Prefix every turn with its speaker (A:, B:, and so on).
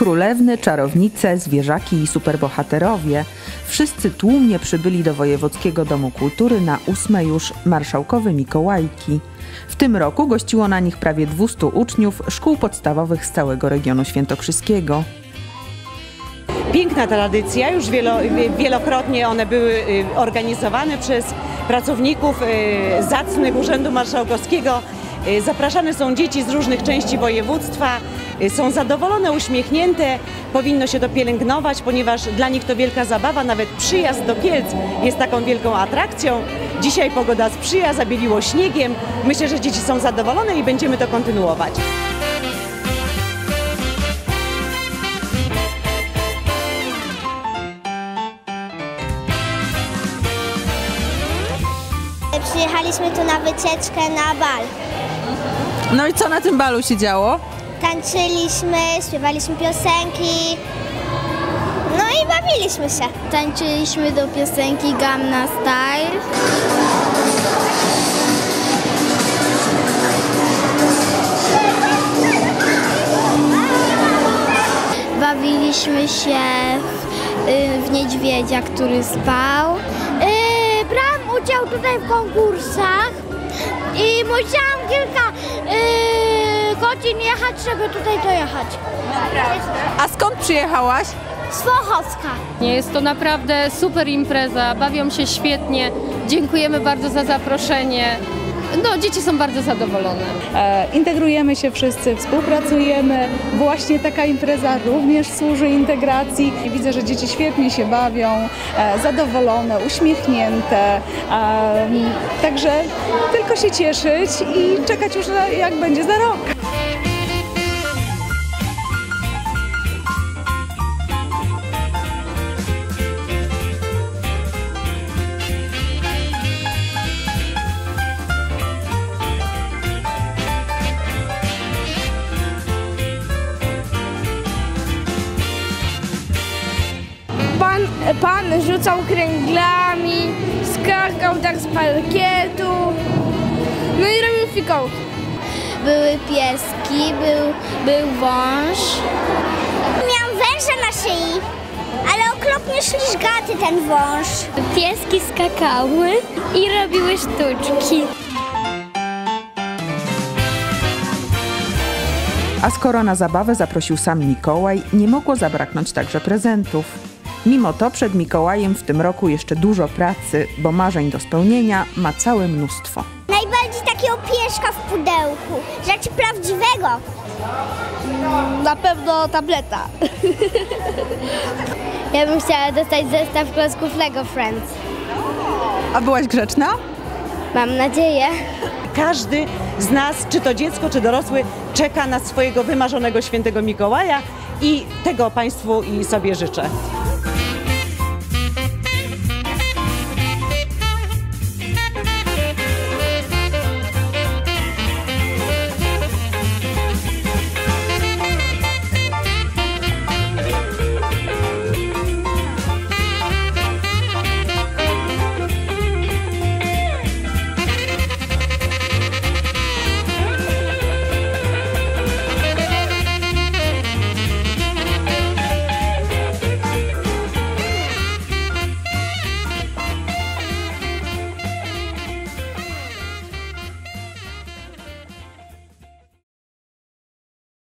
A: Królewny, czarownice, zwierzaki i superbohaterowie wszyscy tłumnie przybyli do Wojewódzkiego Domu Kultury na 8. już Marszałkowe Mikołajki. W tym roku gościło na nich prawie 200 uczniów szkół podstawowych z całego regionu świętokrzyskiego.
B: Piękna tradycja, już wielokrotnie one były organizowane przez pracowników zacnych Urzędu Marszałkowskiego. Zapraszane są dzieci z różnych części województwa, są zadowolone, uśmiechnięte, powinno się to pielęgnować, ponieważ dla nich to wielka zabawa, nawet przyjazd do Kielc jest taką wielką atrakcją. Dzisiaj pogoda sprzyja, zabieliło śniegiem, myślę, że dzieci są zadowolone i będziemy to kontynuować.
C: Przyjechaliśmy tu na wycieczkę na bal.
D: No i co na tym balu się działo?
C: Tańczyliśmy, śpiewaliśmy piosenki, no i bawiliśmy się. Tańczyliśmy do piosenki Gangnam Style. Bawiliśmy się w niedźwiedzia, który spał. Brałam udział tutaj w konkursach i musiałam kilka godzin jechać, żeby tutaj dojechać.
D: A skąd przyjechałaś?
C: Z Włochowska.
E: Jest to naprawdę super impreza, bawią się świetnie. Dziękujemy bardzo za zaproszenie. No, dzieci są bardzo zadowolone.
F: Integrujemy się wszyscy, współpracujemy. Właśnie taka impreza również służy integracji. Widzę, że dzieci świetnie się bawią, zadowolone, uśmiechnięte. Także tylko się cieszyć i czekać już jak będzie za rok.
G: Pan rzucał kręglami, skakał tak z parkietu, no i robił fikołki.
C: Były pieski, był wąż. Miałam węża na szyi, ale okropnie ślizgaty ten wąż. Pieski skakały i robiły sztuczki.
A: A skoro na zabawę zaprosił sam Mikołaj, nie mogło zabraknąć także prezentów. Mimo to przed Mikołajem w tym roku jeszcze dużo pracy, bo marzeń do spełnienia ma całe mnóstwo.
C: Najbardziej takiego pieszka w pudełku, rzeczy prawdziwego.
G: Na pewno tableta.
C: Ja bym chciała dostać zestaw klocków Lego Friends.
D: A byłaś grzeczna?
C: Mam nadzieję.
B: Każdy z nas, czy to dziecko, czy dorosły, czeka na swojego wymarzonego świętego Mikołaja i tego Państwu i sobie życzę.